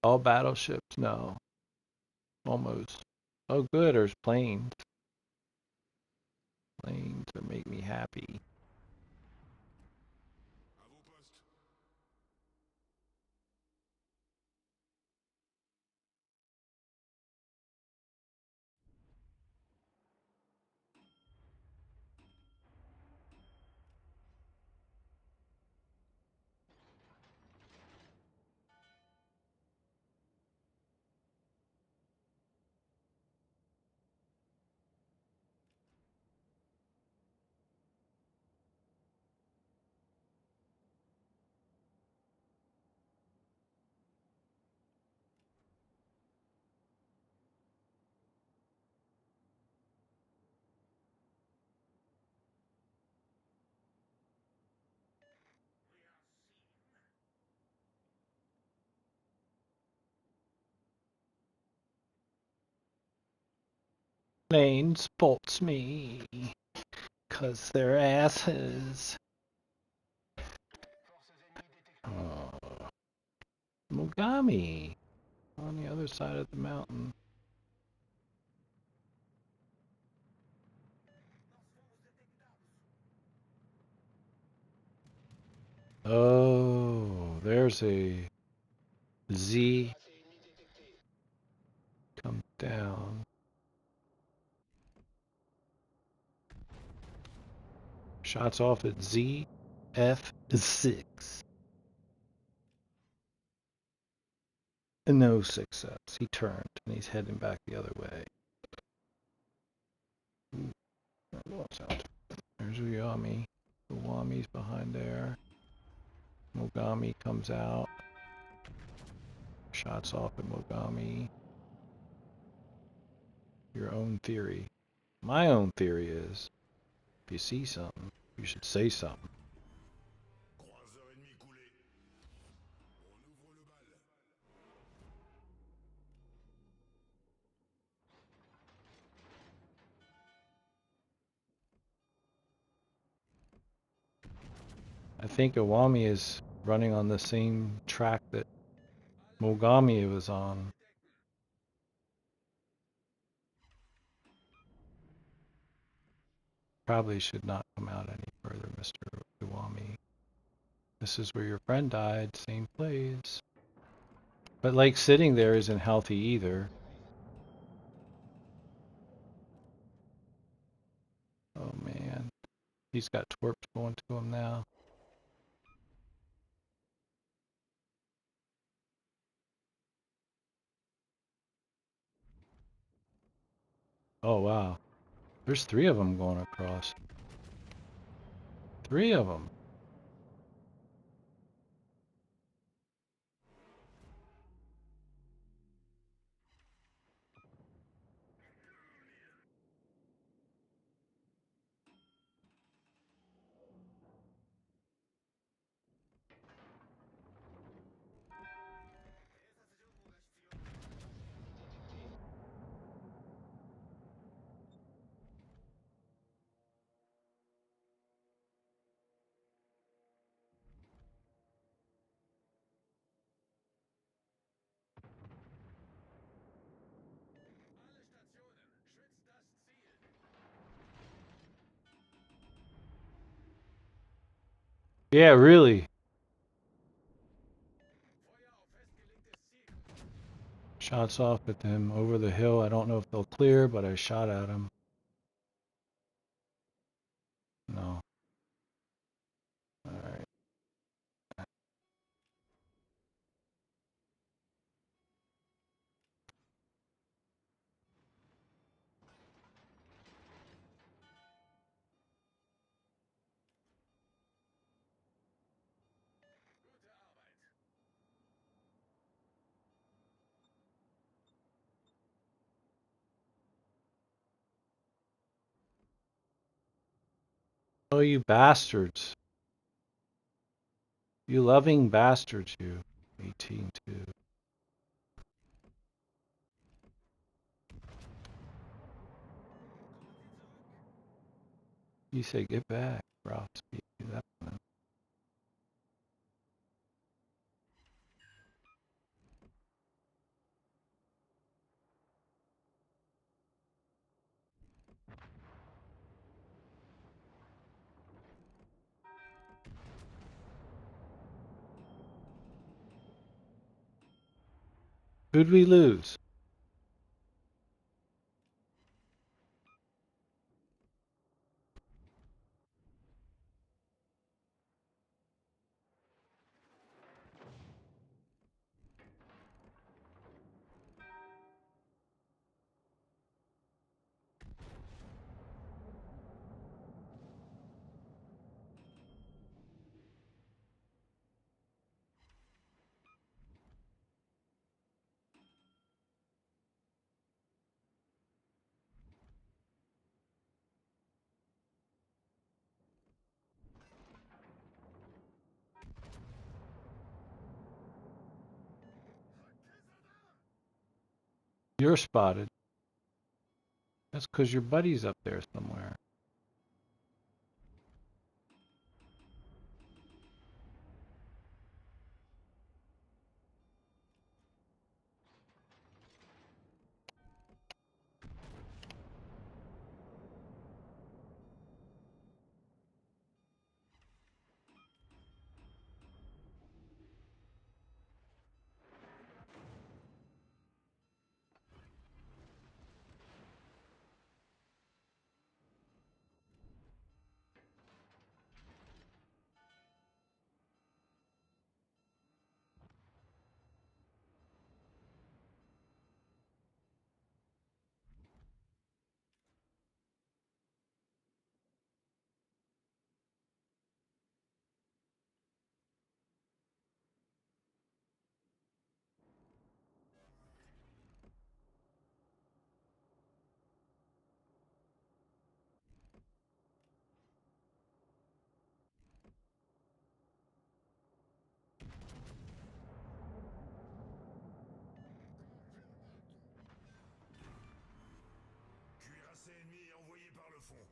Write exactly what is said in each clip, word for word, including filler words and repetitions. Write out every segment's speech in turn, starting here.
All battleships? No. Almost. Oh good, there's planes. Planes that make me happy. Plane spots me. Cause they're asses. Oh, Mogami. On the other side of the mountain. Oh, there's a Z. Come down. Shots off at Z F six. No success. He turned and he's heading back the other way. Ooh, out. There's Uyami. Uwami's behind there. Mogami comes out. Shots off at Mogami. Your own theory. My own theory is, if you see something, you should say something. I think Iwami is running on the same track that Mogami was on. Probably should not come out any further, Mister Iwami. This is where your friend died, same place. But like sitting there isn't healthy either. Oh man. He's got twerps going to him now. Oh wow. There's three of them going across. Three of them. Yeah, really. Shots off at them over the hill. I don't know if they'll clear, but I shot at them. No. Alright. Oh, you bastards. You loving bastards, you. eighteen two. You say get back, Ralph. That one. Who'd we lose? You're spotted. That's because your buddy's up there somewhere. Cuirassé ennemi envoyé par le fond.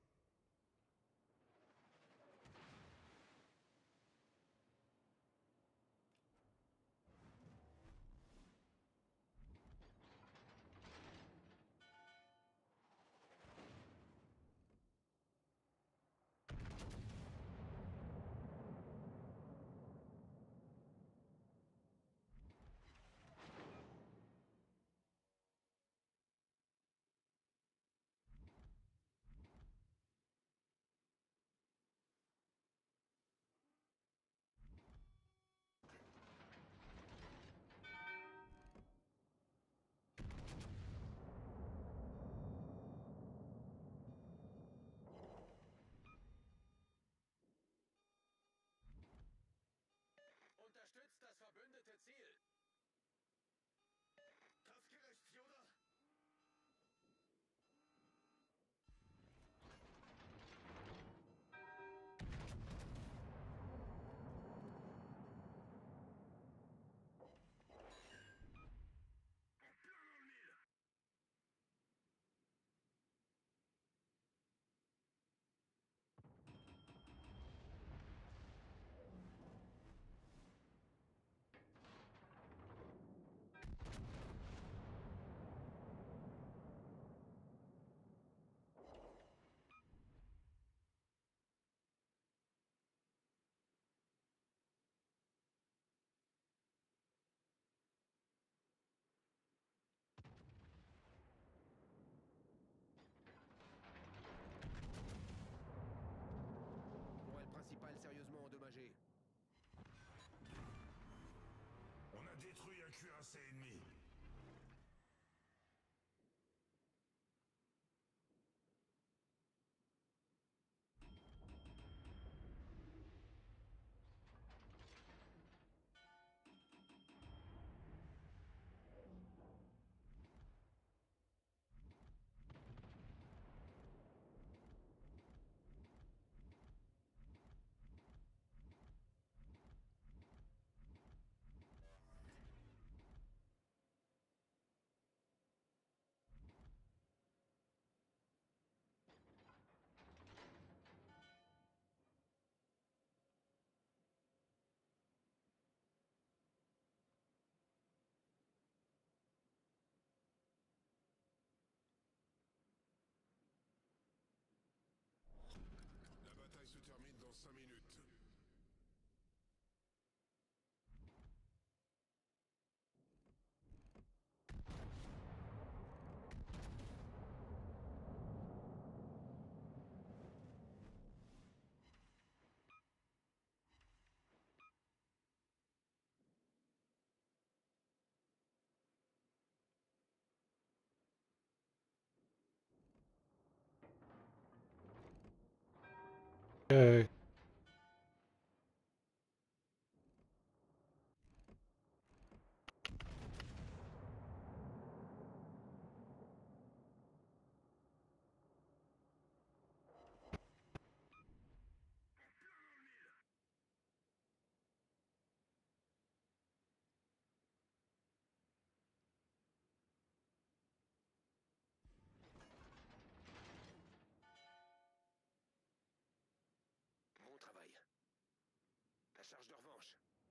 Unterstützt das verbündete Ziel. Das gerecht, Yoda? Tourelle principale sérieusement endommagée. On a détruit un cuirassé ennemi. La bataille se termine dans cinq minutes. Okay. Bon travail. La charge de revanche.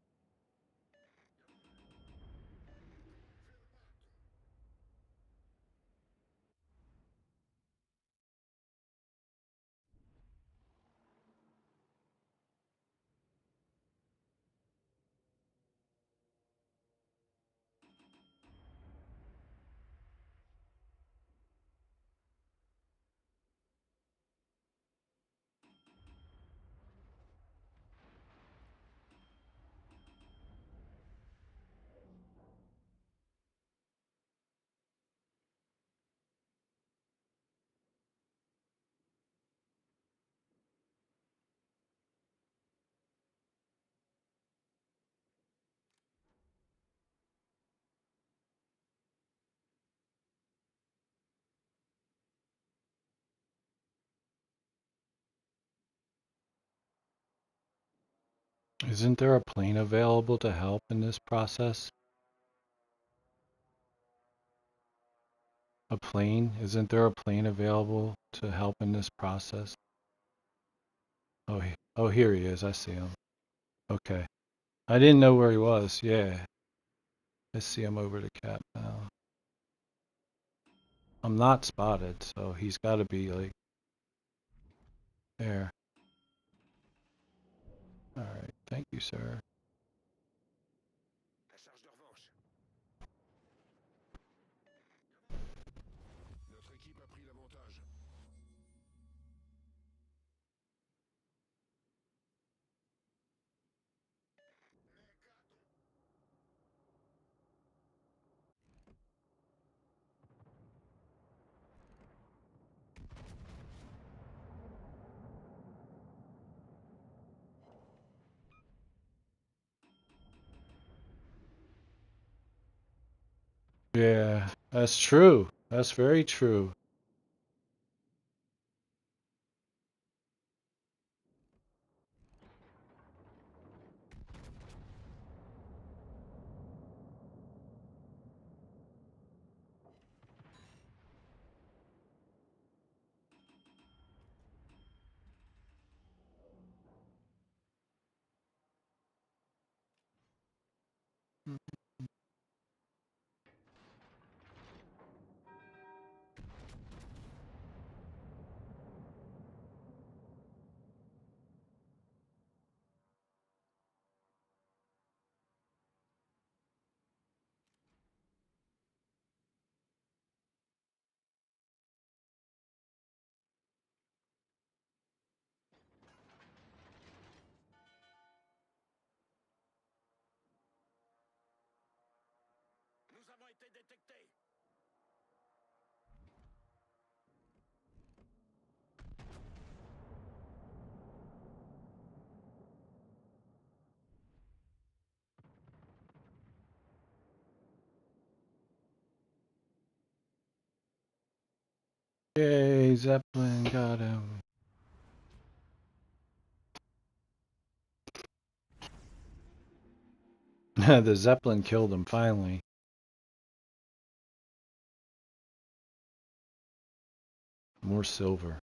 Isn't there a plane available to help in this process? A plane? Isn't there a plane available to help in this process? Oh, he, oh, here he is. I see him. Okay. I didn't know where he was. Yeah. I see him over the cap now. I'm not spotted, so he's got to be like there. All right. Thank you, sir. La charge de revanche. Notre équipe a pris l'avantage. Yeah, that's true. That's very true. Nous avons été détectés. Yay, Zeppelin got him. The Zeppelin killed him finally. More silver.